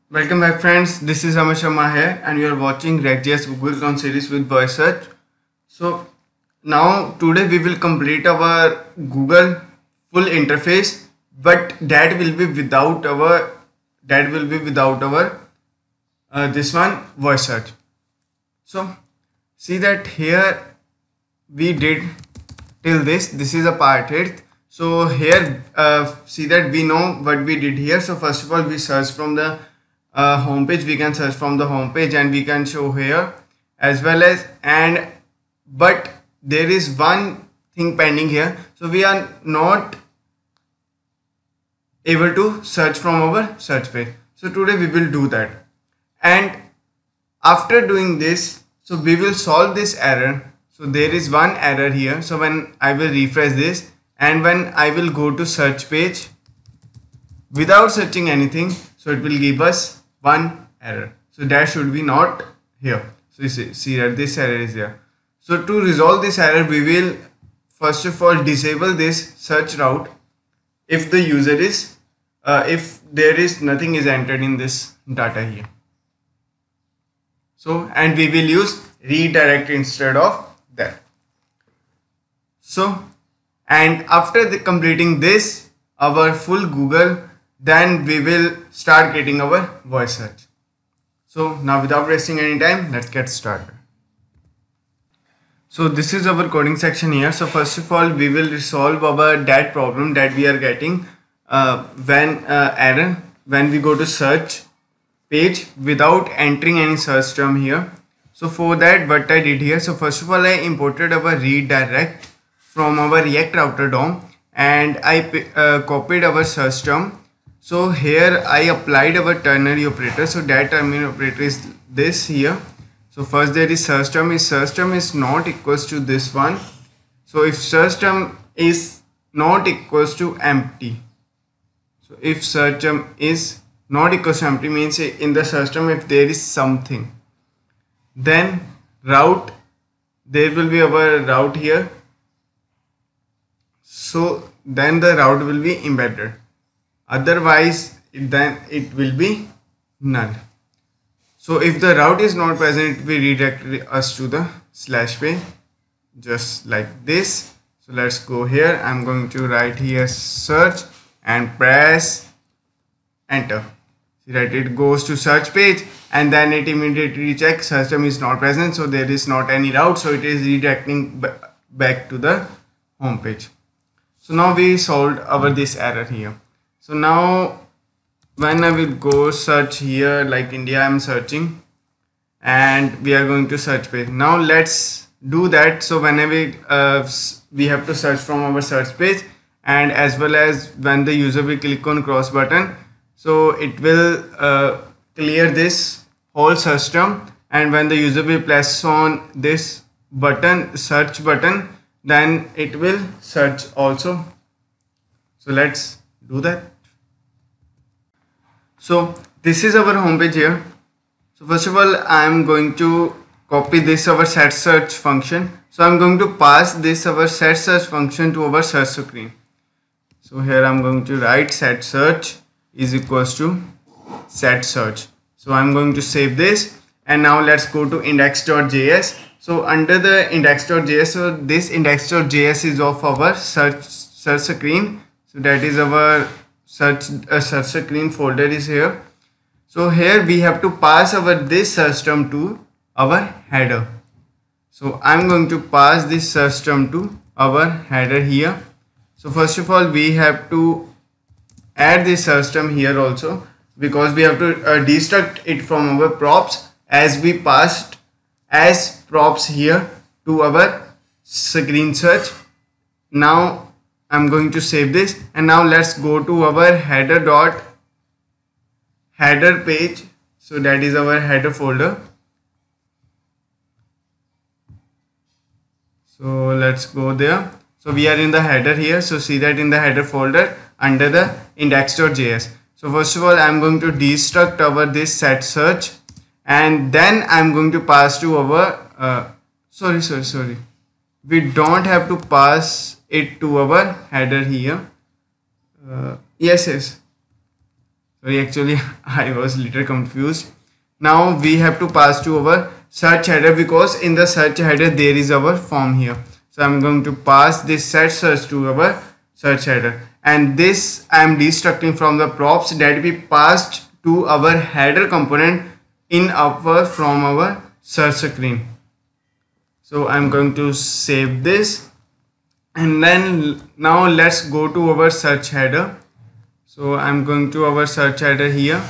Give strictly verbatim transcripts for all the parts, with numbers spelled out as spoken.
Welcome back friends, this is Amar Sharma here and you are watching React.js Google Cloud series with voice search. So now today we will complete our Google full interface, but that will be without our that will be without our uh, this one voice search. So see that here we did till this this is a part eight. So here uh, see that we know what we did here. So first of all we search from the uh, home page. We can search from the home page and we can show here as well as and but there is one thing pending here. So we are not able to search from our search page. So today we will do that, and after doing this, so we will solve this error. So there is one error here. So when I will refresh this and when I will go to search page without searching anything, so it will give us one error. So that should be not here. So you see, see that this error is here. So to resolve this error, we will first of all disable this search route if the user is uh, if there is nothing is entered in this data here. So and we will use redirect instead of that. So and after the completing this our full Google, then we will start getting our voice search. So now without wasting any time, let's get started. So this is our coding section here. So first of all we will resolve our that problem that we are getting uh, when uh, error when we go to search page without entering any search term here. So for that what I did here, so first of all I imported our redirect from our React router D O M and I uh, copied our search term. So here I applied our ternary operator. So that ternary operator is this here. So first there is search term is search term is not equals to this one. So if search term is not equals to empty, so if search term is not equals to empty means in the search term if there is something, then route, there will be our route here. So then the route will be embedded, otherwise it, then it will be null. So if the route is not present, it will redirect us to the slash page just like this. So let's go here. I'm going to write here search and press enter. See that it goes to search page and then it immediately checks search term is not present, so there is not any route, so it is redirecting back to the home page. So now we solved our this error here. So now when I will go search here like India, I'm searching and we are going to search page. Now let's do that. So whenever uh, we have to search from our search page, and as well as when the user will click on cross button, so it will uh, clear this whole search term, and when the user will press on this button search button, then it will search also. So let's do that. So this is our home page here. So first of all I am going to copy this our set search function. So I'm going to pass this our set search function to our search screen. So here I'm going to write set search is equals to set search. So I'm going to save this, and now let's go to index.js. So under the index.js, so this index.js is of our search search screen. So that is our search uh, search screen folder is here. So here we have to pass our this search term to our header. So I'm going to pass this search term to our header here. So first of all we have to add this search term here also, because we have to uh, destruct it from our props as we passed as props here to our screen search. Now I'm going to save this, and now let's go to our header dot header page. So that is our header folder. So let's go there. So we are in the header here. So see that in the header folder under the index.js. So first of all I'm going to destruct our this set search, and then I'm going to pass to our uh, sorry sorry sorry we don't have to pass it to our header here. Uh, yes yes Sorry, actually I was little confused. Now we have to pass to our search header, because in the search header there is our form here. So I'm going to pass this set search to our search header, and this I am destructing from the props that we passed to our header component in our from our search screen. So I'm going to save this, and then now let's go to our search header. So I'm going to our search header here.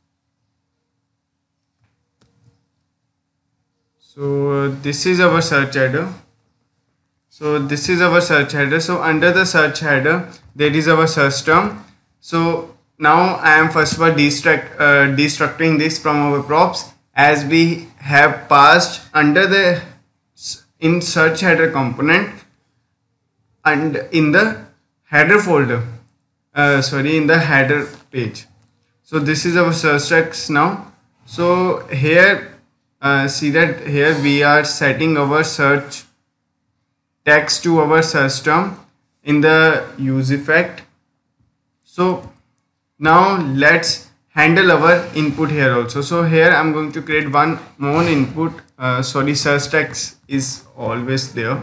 So this is our search header. So this is our search header. So under the search header there is our search term. So now I am first of all destruct, uh, destructing this from our props, as we have passed under the in search header component and in the header folder, uh, sorry in the header page. So this is our search text now. So here uh, see that here we are setting our search text to our search term in the use effect. So now let's handle our input here also. So here I'm going to create one more input. Uh, sorry, search text is always there.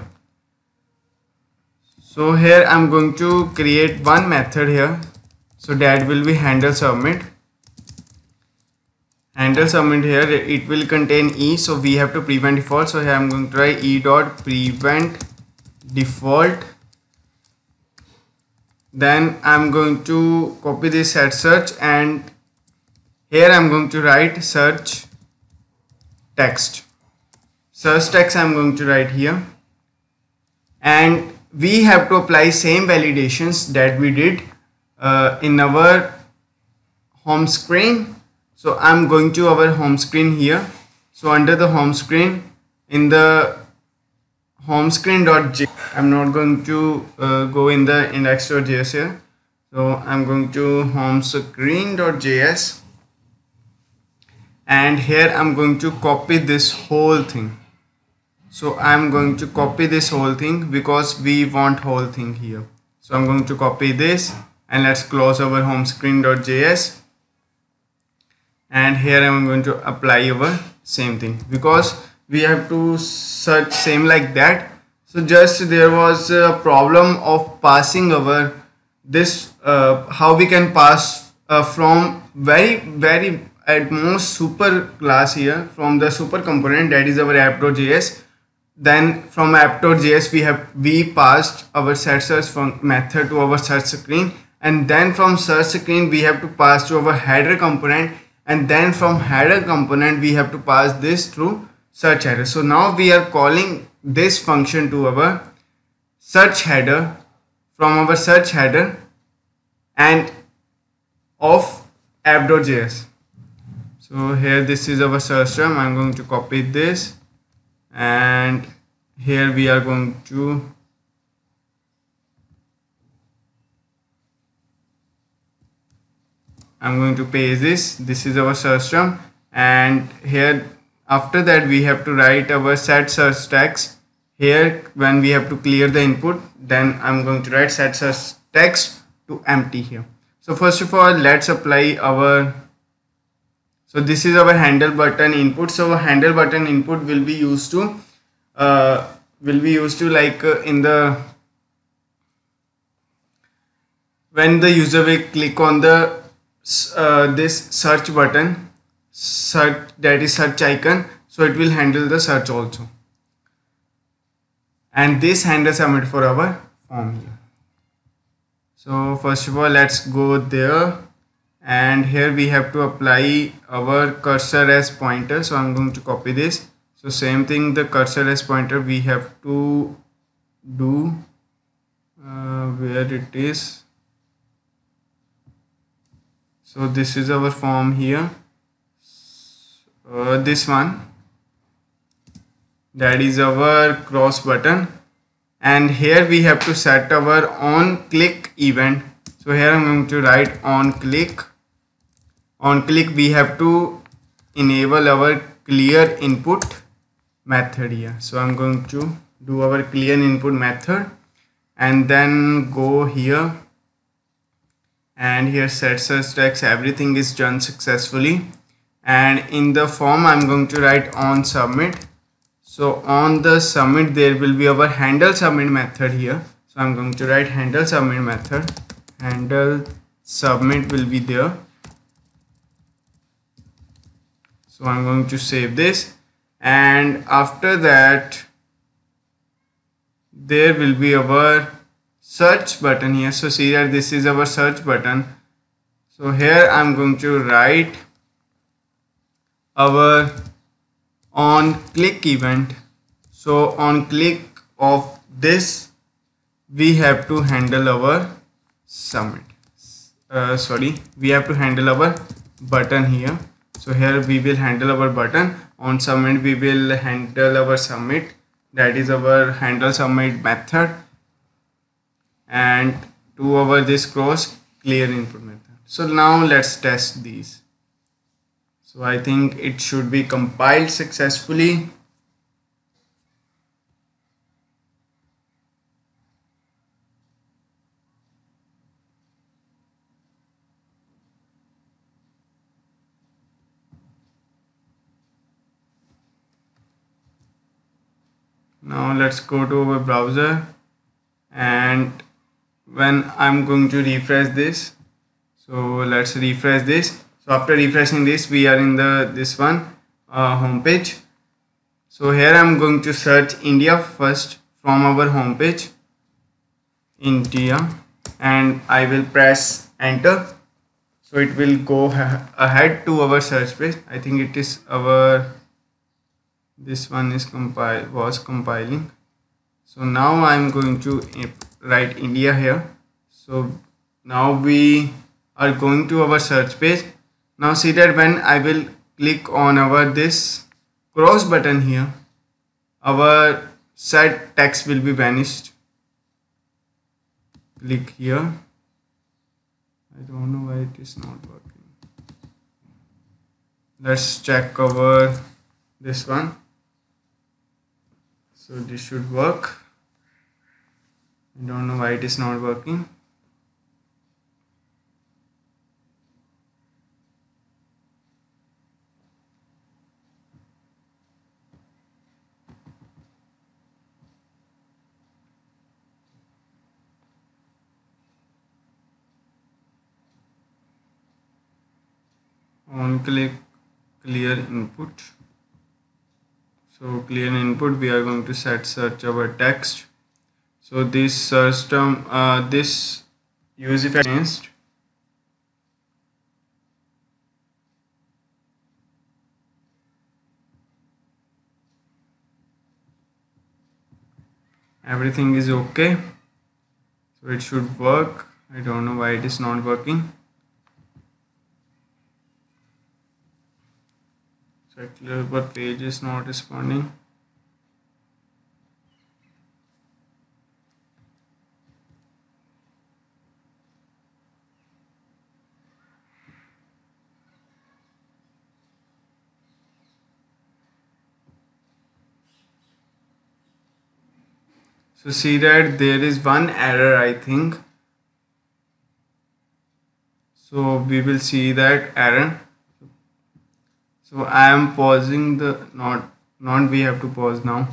So here I'm going to create one method here. So that will be handle submit. Handle submit here, it will contain e. So we have to prevent default. So here I'm going to try e dot prevent default. Then I'm going to copy this set search, and here I'm going to write search text. Search text I'm going to write here, and we have to apply same validations that we did uh, in our home screen. So I'm going to our home screen here. So under the home screen, in the home screen.js, I'm not going to uh, go in the index.js here. So I'm going to home screen.js, and here I'm going to copy this whole thing. So I'm going to copy this whole thing because we want whole thing here. So I'm going to copy this, and let's close our home screen.js. And here I'm going to apply our same thing, because we have to search same like that. So just there was a problem of passing our this uh, how we can pass uh, from very very at most super class here, from the super component that is our app.js. Then from app.js we have we passed our set search method to our search screen, and then from search screen we have to pass to our header component, and then from header component we have to pass this through search header. So now we are calling this function to our search header from our search header and of app.js. So here this is our search term. I'm going to copy this, and here we are going to I'm going to paste this. This is our search term, and here after that we have to write our set search text. Here when we have to clear the input, then I'm going to write set search text to empty here. So first of all, let's apply our, so this is our handle button input. So our handle button input will be used to uh, will be used to like uh, in the when the user will click on the uh, this search button, search, that is search icon, so it will handle the search also, and this handle submit for our form here. So first of all, let's go there, and here we have to apply our cursor as pointer. So I'm going to copy this. So same thing, the cursor as pointer we have to do uh, where it is. So this is our form here, uh, this one, that is our cross button, and here we have to set our on click event. So here I'm going to write on click. On click we have to enable our clear input method here. So I'm going to do our clear input method, and then go here and here set search text, everything is done successfully. And in the form I'm going to write on submit. So on the submit there will be our handle submit method here. So I'm going to write handle submit method, handle submit will be there. So I'm going to save this, and after that there will be our search button here. So see that this is our search button. So here I'm going to write our on click event. So on click of this we have to handle our submit. Uh, sorry, we have to handle our button here. So here we will handle our button. On submit we will handle our submit, that is our handle submit method, and to our this cross clear input method. So now let's test these. So I think it should be compiled successfully. Now let's go to our browser, and when I'm going to refresh this, so let's refresh this. So after refreshing this, we are in the this one uh, home page. So here I'm going to search India first from our home page, India, and I will press enter. So it will go ahead to our search page. I think it is our this one is compile was compiling. So now I'm going to write India here. So now we are going to our search page. Now see that when I will click on our this cross button here, our set text will be vanished. Click here. I don't know why it is not working. Let's check our this one. So this should work. I don't know why it is not working. On click clear input. So clear input, we are going to set search our text. So this search term, uh, this use if changed. Everything is okay. So it should work. I don't know why it is not working. Circular but page is not responding. So see that there is one error, I think. So we will see that error. So I am pausing the not not we have to pause now.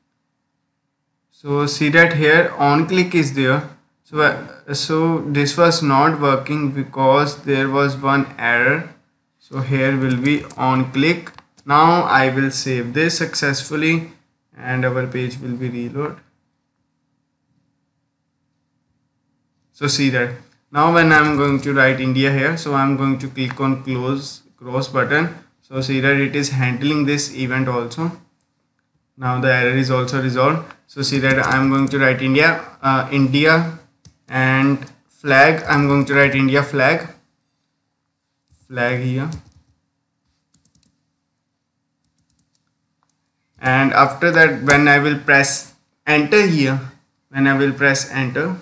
So see that here on click is there. So uh, so this was not working because there was one error. So here will be on click. Now I will save this successfully and our page will be reload. So see that now when I'm going to write India here, so I'm going to click on close cross button. So see that it is handling this event also. Now the error is also resolved. So see that I'm going to write India, uh, India and flag. I'm going to write India flag, flag here. And after that, when I will press enter here, when I will press enter,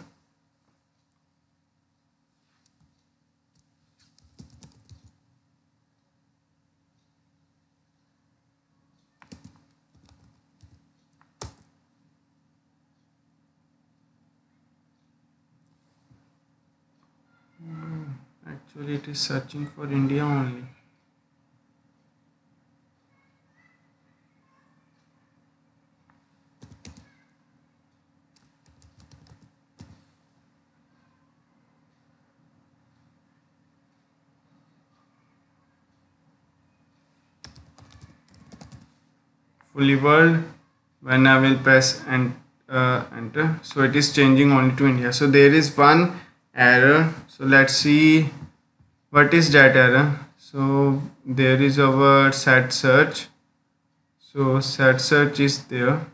Actually it is searching for India only. Fully world, when I will press and uh, enter, so it is changing only to India. So there is one error. So let's see what is that error. So there is our set search. So set search is there.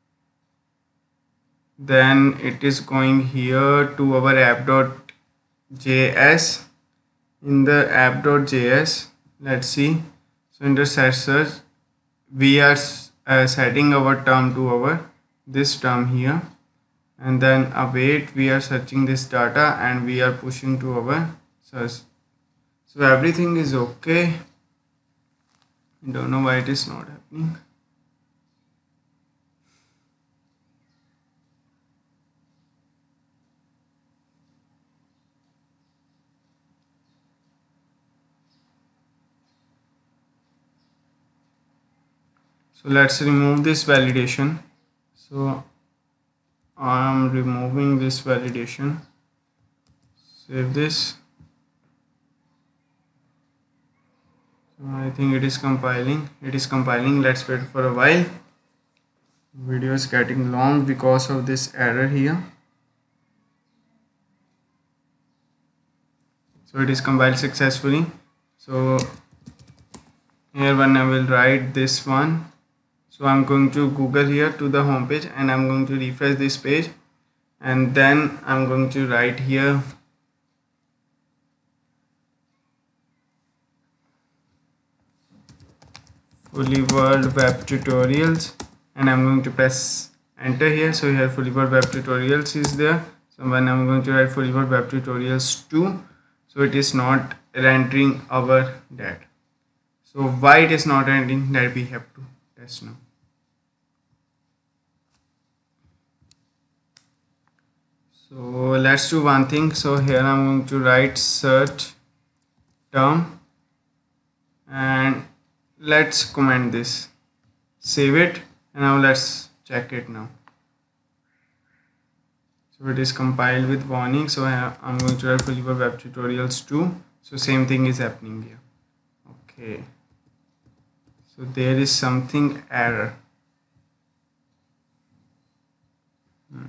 Then it is going here to our app.js. In the app.js, let's see. So in the set search, we are uh, setting our term to our this term here, and then await, we are searching this data and we are pushing to our search. So everything is okay. I don't know why it is not happening. So let's remove this validation. So I am removing this validation. Save this. So I think it is compiling. It is compiling. Let's wait for a while. Video is getting long because of this error here. So it is compiled successfully. So here when I will write this one, so I'm going to Google here to the home page and I'm going to refresh this page, and then I'm going to write here Fully World Web Tutorials, and I'm going to press enter here. So here Fully World Web Tutorials is there. So when I'm going to write Fully World Web Tutorials two, so it is not rendering our that. So why it is not rendering, that we have to test now. So let's do one thing. So here I'm going to write search term and let's comment this, save it, and now let's check it now. So it is compiled with warning. So I'm going to write Fully World Web Tutorials two. So same thing is happening here. Okay. So there is something error. Hmm.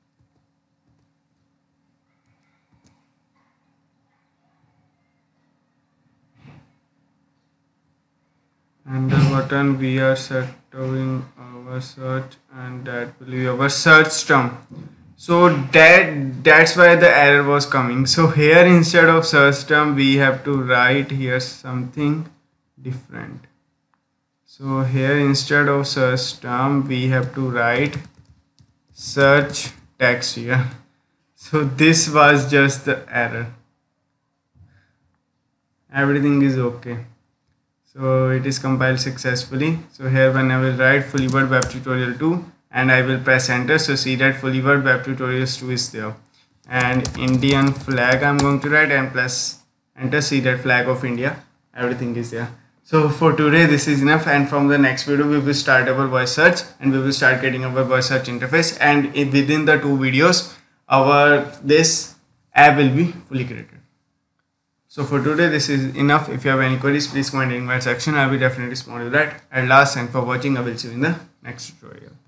And the button we are setting our search, and that will be our search term. So that that's why the error was coming. So here instead of search term we have to write here something different. So here instead of search term we have to write search text here. So this was just the error. Everything is okay. So it is compiled successfully. So here when I will write Fully World Web Tutorial two and I will press enter, so see that Fully World Web Tutorials two is there, and Indian flag I'm going to write and press enter, see that flag of India, everything is there. So for today this is enough, and from the next video we will start our voice search and we will start getting our voice search interface, and within the two videos our this app will be fully created. So for today this is enough. If you have any queries, please comment in the comment section. I will definitely respond to that. At last, thanks for watching. I will see you in the next tutorial.